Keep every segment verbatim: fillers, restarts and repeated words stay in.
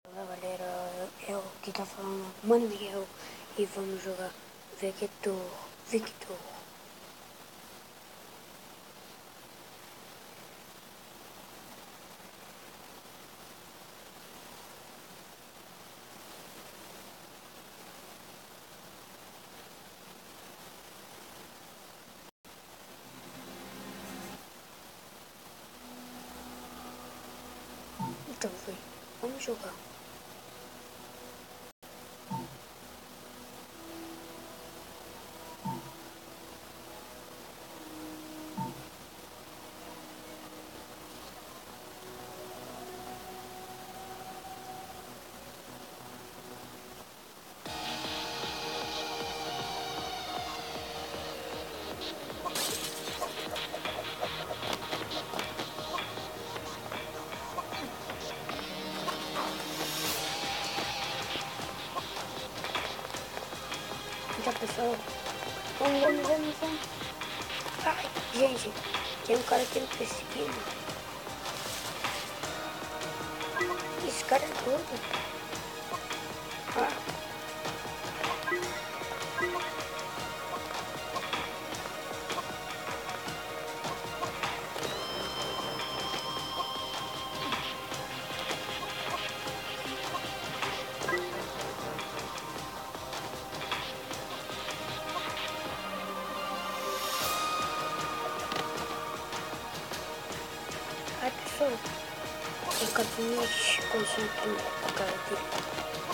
Olá galera, é o que tá falando, Mano Miguel, e vamos jogar Vector, Victor. Então foi, vamos jogar. Então pessoal, vamos, vamos, vamos, vamos. Ai, gente, tem um cara aqui me perseguindo. Esse cara é doido. Ah. Ai pessoal, o gabinete coisinha aqui na cara dele.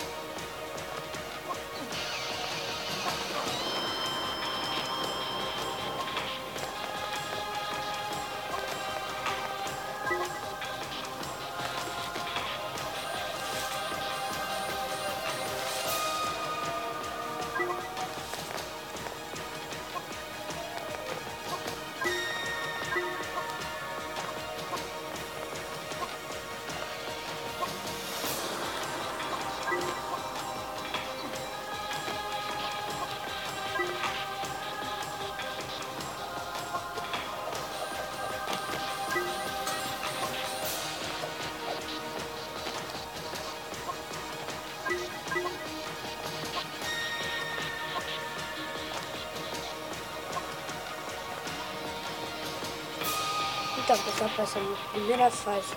Então pessoal, passamos a primeira fase.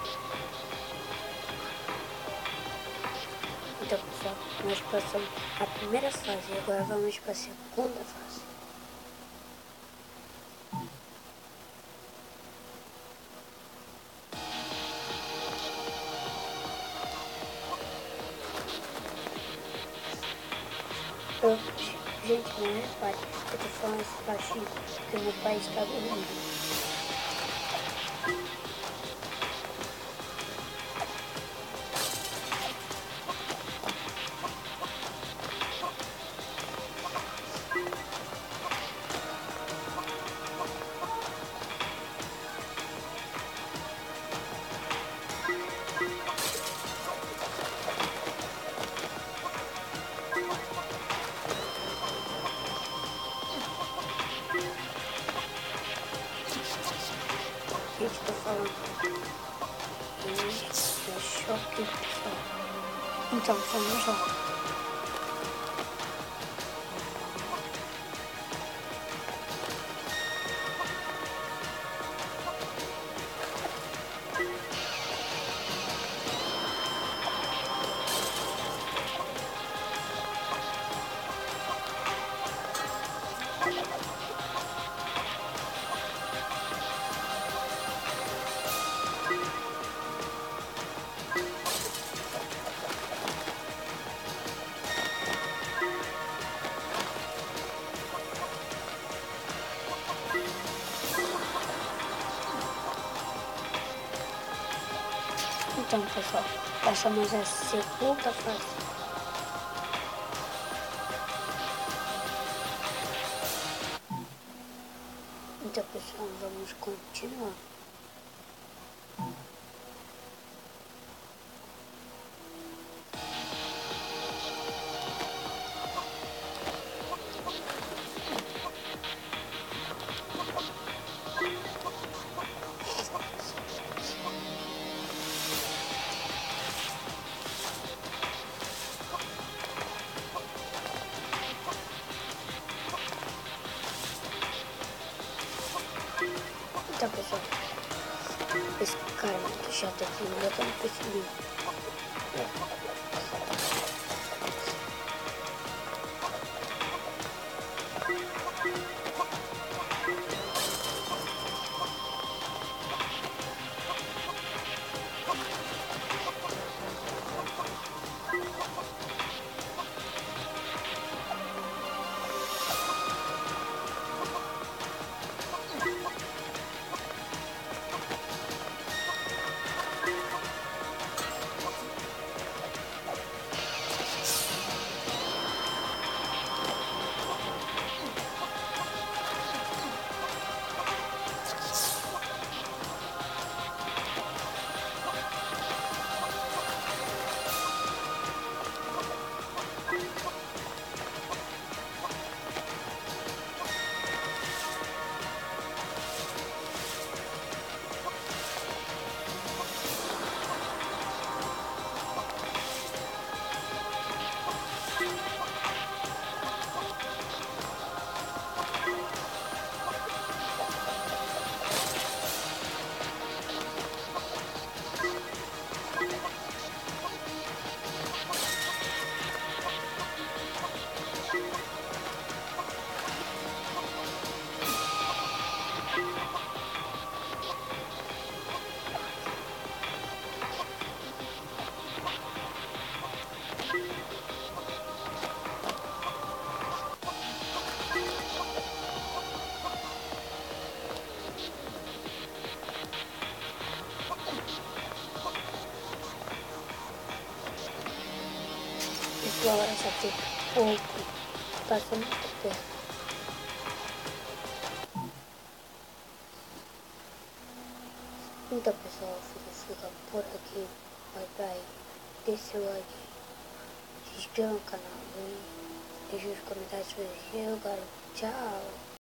Então pessoal, nós passamos a primeira fase e agora vamos para a segunda fase. Eu, gente, não repare, eu tô falando isso baixinho porque meu pai está dormindo. Gente, tô falando. Isso é choque, pessoal. Então, vamos lá. Então, pessoal, passamos a segunda fase. Então, pessoal, vamos continuar. só. Esse cara é muito chato aqui, não dá pra não perceber. Pessoal, essa aqui é pouco, passa muito perto. Então pessoal, fica por aqui. Bye bye. Deixe seu like, se inscreva no canal e deixe os comentários se vocês jogaram. Tchau.